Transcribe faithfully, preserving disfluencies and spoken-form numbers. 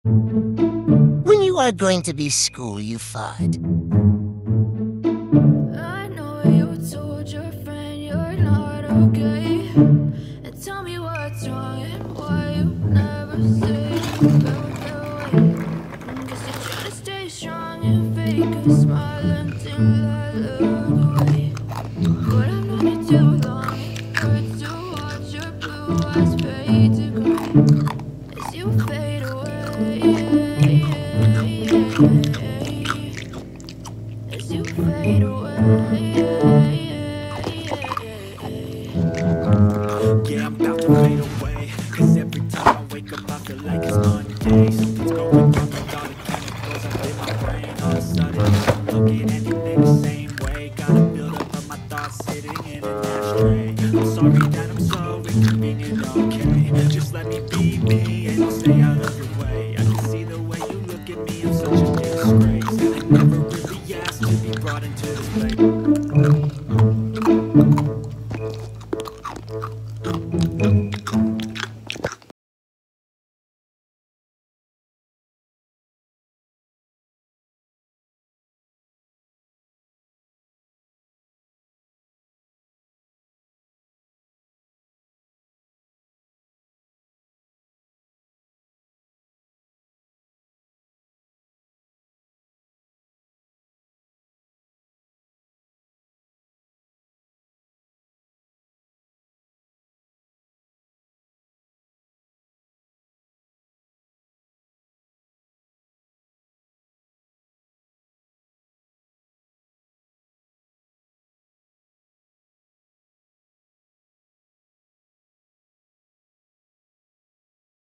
When you are going to be school, you fart. I know you told your friend you're not okay. And tell me what's wrong and why you never say you felt that way. Guess you try to stay strong and fake a smile until I look away. But I've known you too long, it hurts to watch your blue eyes fade to gray as you fade away. As you fade away. Yeah, I'm about to fade away. Cause every time I wake up I feel like it's Monday.